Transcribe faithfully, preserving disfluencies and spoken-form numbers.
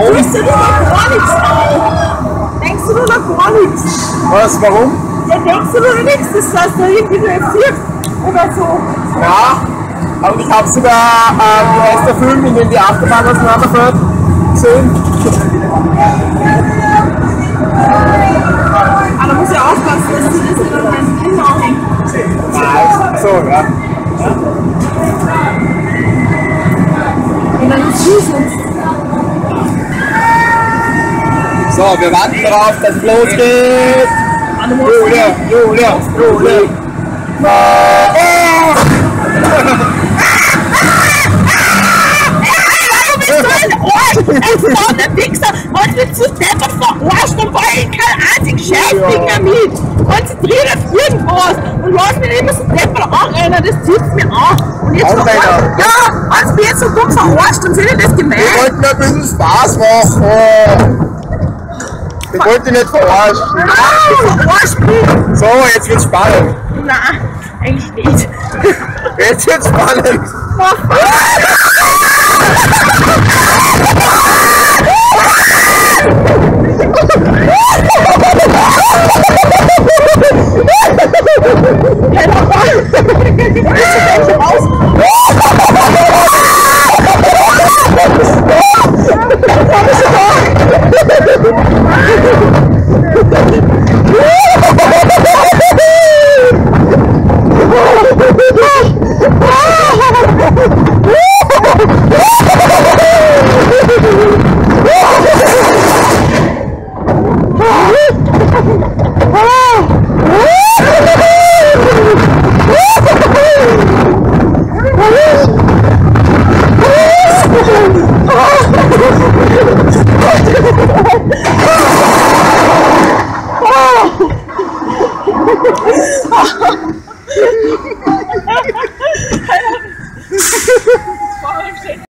Warum? Denkst du nur noch gar nichts an? Denkst du nur noch gar nichts? Was, warum? Ja, denkst du nur noch nichts, das heißt, da irgendwie nur vier oder so. Ja, und ich habe sogar äh, wie heißt der Film, in dem die Achterbahn auseinanderfährt, gesehen. Aber da muss ich aufpassen, dass sie das nicht an meinen Kindern anhängt. Ja, so, ja. Und dann ist süß und So, wir warten darauf, dass es losgeht. Julia, Julia, Julia. ein vorne Wichser und wird zu deppert verarscht und wollte ich keinen einzigen Scheißding damit. Konzentriere auf irgendwas und lass mich immer so deppert anrennen, das zieht mir an. Und jetzt Anrennen? verarscht- Ja, als mich jetzt so dumm verarscht und finde ich das gemein. Wir wollten ein bisschen Spaß machen. Wir wollten nicht verarschen. Ah, verarscht mich. So, jetzt wird's spannend. Nein, eigentlich nicht. Jetzt wird's spannend.